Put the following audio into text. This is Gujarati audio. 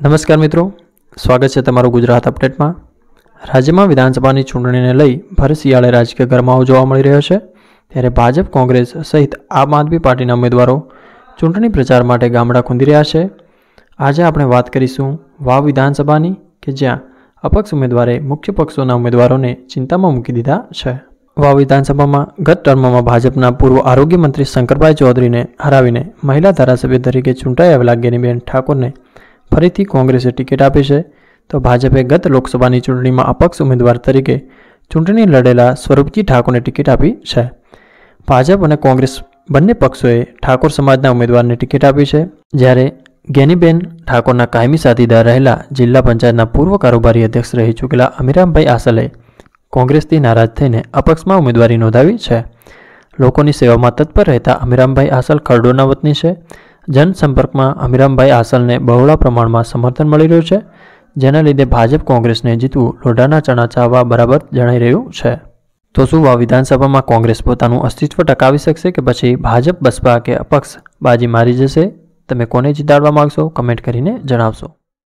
નમસ્કાર મિત્રો, સ્વાગત છે તમારું ગુજરાત અપડેટમાં। રાજ્યમાં વિધાનસભાની ચૂંટણીને લઈ ભર શિયાળે રાજકીય ગરમાવો જોવા મળી રહ્યો છે। ત્યારે ભાજપ, કોંગ્રેસ સહિત આમ આદમી પાર્ટીના ઉમેદવારો ચૂંટણી પ્રચાર માટે ગામડા ખૂંદી રહ્યા છે। આજે આપણે વાત કરીશું વાવ વિધાનસભાની કે જ્યાં અપક્ષ ઉમેદવારે મુખ્ય પક્ષોના ઉમેદવારોને ચિંતામાં મૂકી દીધા છે। વાવ વિધાનસભામાં ગત ટર્મમાં ભાજપના પૂર્વ આરોગ્ય મંત્રી શંકરભાઈ ચૌધરીને હરાવીને મહિલા ધારાસભ્ય તરીકે ચૂંટાઈ આવેલા ગેનીબેન ઠાકોરને ફરીથી કોંગ્રેસે ટિકિટ આપી છે। તો ભાજપે ગત લોકસભાની ચૂંટણીમાં અપક્ષ ઉમેદવાર તરીકે ચૂંટણી લડેલા સ્વરૂપજી ઠાકોરને ટિકિટ આપી છે। ભાજપ અને કોંગ્રેસ બંને પક્ષોએ ઠાકોર સમાજના ઉમેદવારને ટિકિટ આપી છે, જ્યારે ગેનીબેન ઠાકોરના કાયમી સાથીદાર રહેલા જિલ્લા પંચાયતના પૂર્વ કારોબારી અધ્યક્ષ રહી ચૂકેલા અમીરામભાઈ આસલે કોંગ્રેસથી નારાજ થઈને અપક્ષમાં ઉમેદવારી નોંધાવી છે। લોકોની સેવામાં તત્પર રહેતા અમીરામભાઈ આસલ ખરડોના વતની છે। જનસંપર્કમાં અમીરામભાઈ આસલને બહોળા પ્રમાણમાં સમર્થન મળી રહ્યું છે, જેના લીધે ભાજપ કોંગ્રેસને જીતવું લોઢાના ચણા ચાવવા બરાબર જણાઈ રહ્યું છે। તો શું વાવ વિધાનસભામાં કોંગ્રેસ પોતાનું અસ્તિત્વ ટકાવી શકશે કે પછી ભાજપ, બસપા કે અપક્ષ બાજી મારી જશે? તમે કોને જીતાડવા માંગશો? કમેન્ટ કરીને જણાવશો।